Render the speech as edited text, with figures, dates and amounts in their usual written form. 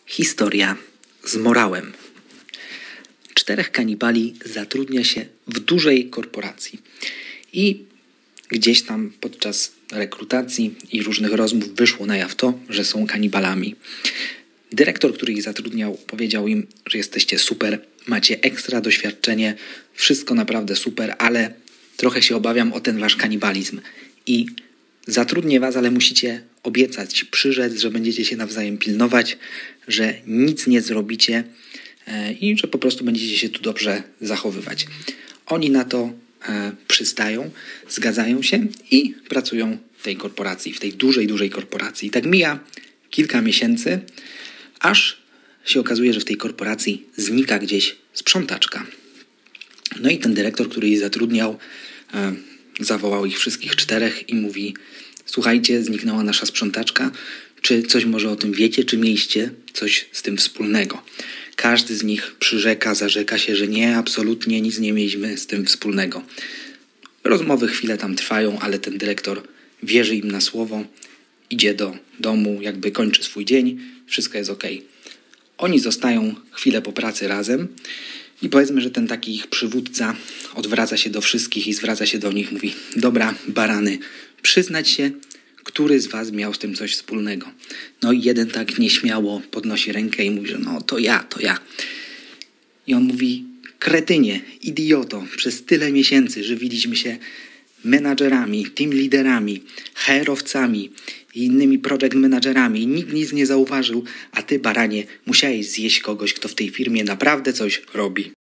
Historia z morałem. 4 kanibali zatrudnia się w dużej korporacji i gdzieś tam podczas rekrutacji i różnych rozmów wyszło na jaw to, że są kanibalami. Dyrektor, który ich zatrudniał, powiedział im, że jesteście super, macie ekstra doświadczenie, wszystko naprawdę super, ale trochę się obawiam o ten wasz kanibalizm i zatrudnię was, ale musicie obiecać, przyrzec, że będziecie się nawzajem pilnować, że nic nie zrobicie i że po prostu będziecie się tu dobrze zachowywać. Oni na to przystają, zgadzają się i pracują w tej korporacji, w tej dużej korporacji. I tak mija kilka miesięcy, aż się okazuje, że w tej korporacji znika gdzieś sprzątaczka. No i ten dyrektor, który ich zatrudniał, zawołał ich wszystkich 4 i mówi: słuchajcie, zniknęła nasza sprzątaczka, czy coś może o tym wiecie, czy mieliście coś z tym wspólnego? Każdy z nich przyrzeka, zarzeka się, że nie, absolutnie nic nie mieliśmy z tym wspólnego. Rozmowy chwilę tam trwają, ale ten dyrektor wierzy im na słowo, idzie do domu, jakby kończy swój dzień, wszystko jest okej. Oni zostają chwilę po pracy razem i powiedzmy, że ten taki ich przywódca odwraca się do wszystkich i zwraca się do nich, mówi: dobra, barany, przyznać się, który z was miał z tym coś wspólnego. No i jeden tak nieśmiało podnosi rękę i mówi, że no to ja. I on mówi: kretynie, idioto, przez tyle miesięcy żywiliśmy się menadżerami, team liderami, HR-owcami i innymi project managerami. Nikt nic nie zauważył, a ty, baranie, musiałeś zjeść kogoś, kto w tej firmie naprawdę coś robi.